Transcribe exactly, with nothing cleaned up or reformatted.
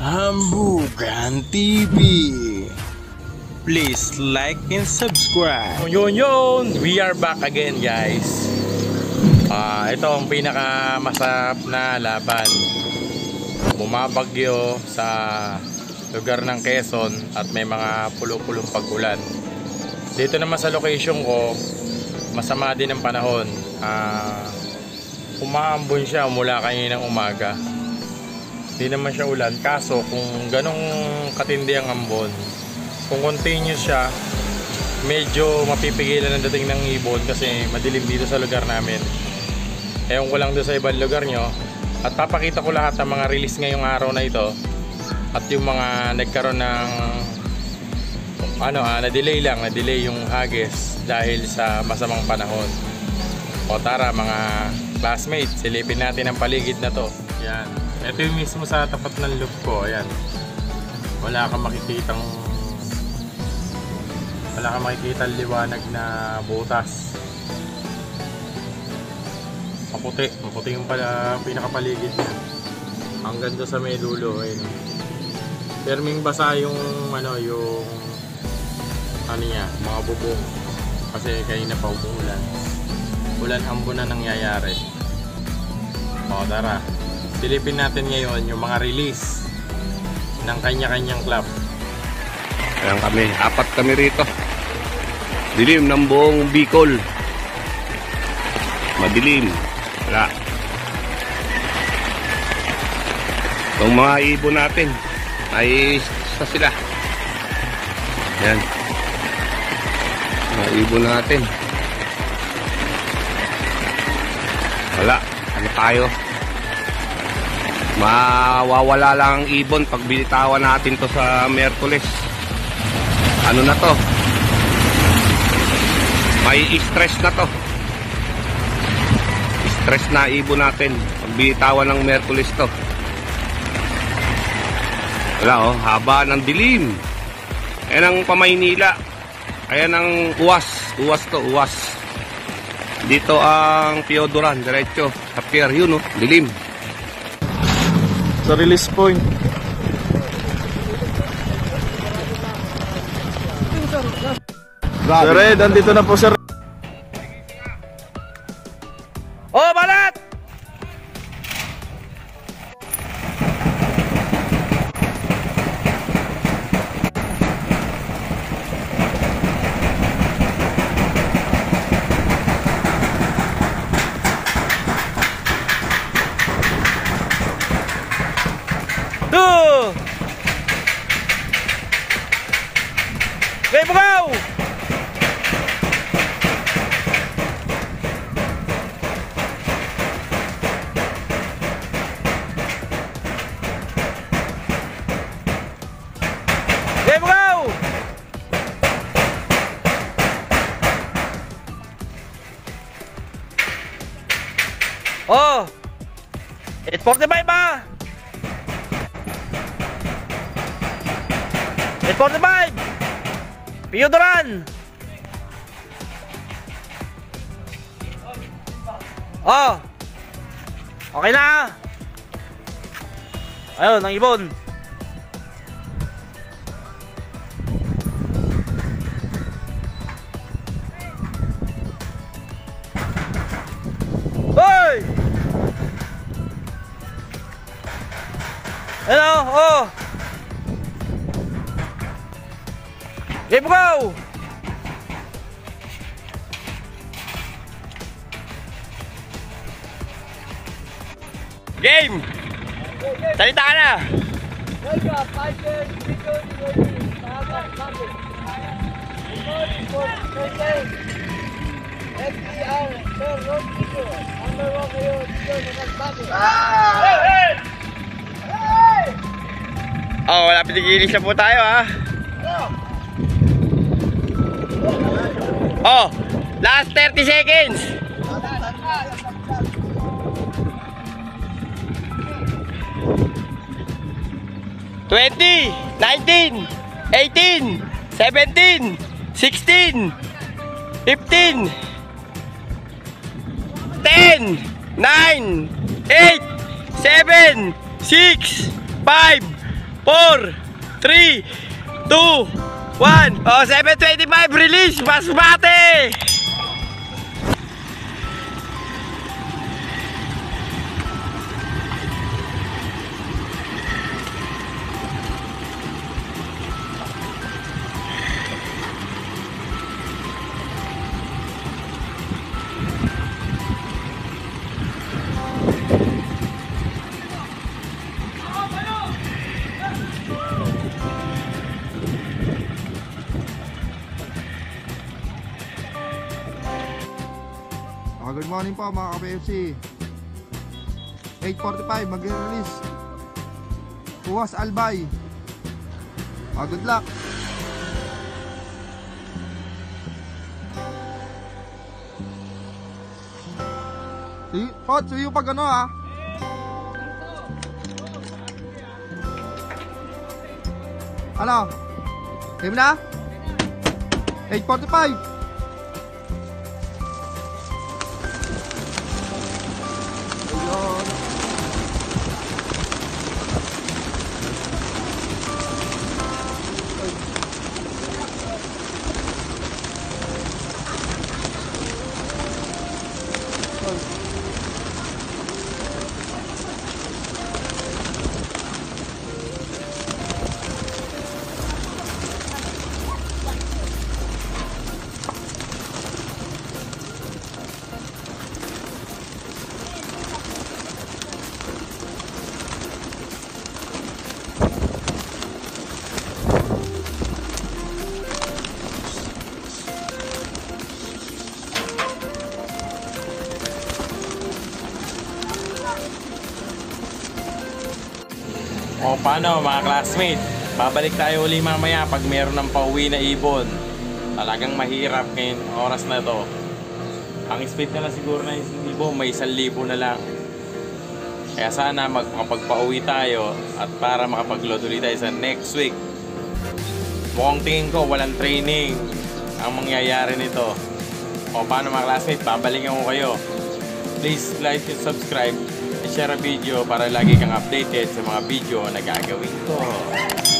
Hambugan T V. Please like and subscribe. Yun yun, we are back again guys. uh, Ito ang pinaka masarap na laban. Bumabagyo sa lugar ng Quezon at may mga pulo-pulong pag-ulan. Dito naman sa location ko, masama din ang panahon. uh, Umaambon siya mula kaninang umaga. Hindi naman siya ulan, kaso kung ganong katindi ang ambon, kung continuous siya, medyo mapipigilan ang dating ng ibon kasi madilim dito sa lugar namin. Ewan ko lang doon sa ibang lugar nyo. At papakita ko lahat ng mga release ngayong araw na ito at yung mga nagkaroon ng ano ah, na-delay lang, na-delay yung hagis dahil sa masamang panahon. O tara mga classmates, silipin natin ang paligid na to. Yan. Ito yung mismo sa tapat ng loop ko. Ayan. Wala kang makikitang Wala kang makikita liwanag na butas. Maputi. Maputi yung pala, pinakapaligid niya. Hanggang doon sa may dulo. Ayun. Perming basa yung ano, yung ano niya, mga bubong. Kasi kanina pa umuulan. Ulan ambon na nangyayari. O tara. Silipin natin ngayon yung mga release ng kanya-kanyang club. Ayan kami, apat kami rito. Dilim ng buong Bicol. Madilim. Wala. Itong mga ibon natin ay isa sila. Ayan. Mga ibon natin. Wala. Ano tayo? Mawawala lang ang ibon pag binitawan natin to sa Miyerkules. Ano na to? May stress na to. Stress na ibon natin pag binitawan ng Miyerkules to. Wala oh, haba ng dilim. Ayan ang Pamaynila. Ayan ang uwas. Uwas to, uwas. Dito ang Piodoran, diretso sa pier, yun oh, dilim. Sa release point. Sir Red, andito na po sir. Oh, balat! Two! Okay, bugaw! Okay, bugaw! Oh! eight forty-five ba? eight forty-five! Piodoran! Oh! Okay na! Ayun, ang ibon! Hoy! Hello, oh! Game go! Game! Salita ka na! Oh, wala pinigilis na po tayo ha. Oh, last thirty seconds. twenty, nineteen, eighteen, seventeen, sixteen, fifteen, ten, nine, eight, seven, six, five, four, three, two, one. Oh, seven twenty-five release, Basmati. Ah, good morning po mga ka-P F C. eight forty-five mag-release. Uwas Albay. Ah, good luck. See, Pot, see you pag ano ha. Ano? Game na? eight forty-five. O paano mga classmate, babalik tayo uli mamaya pag meron ng pauwi na ibon. Talagang mahirap ngayon oras na to. Ang speed na lang siguro na ibon may isang libo na lang. Kaya sana magpapagpauwi tayo at para makapag-load ulit tayo sa next week. Mukhang tingin ko walang training ang mangyayari nito. O paano mga classmate, babalikan ko kayo. Please like and subscribe, share a video para lagi kang updated sa mga video na gagawin ko.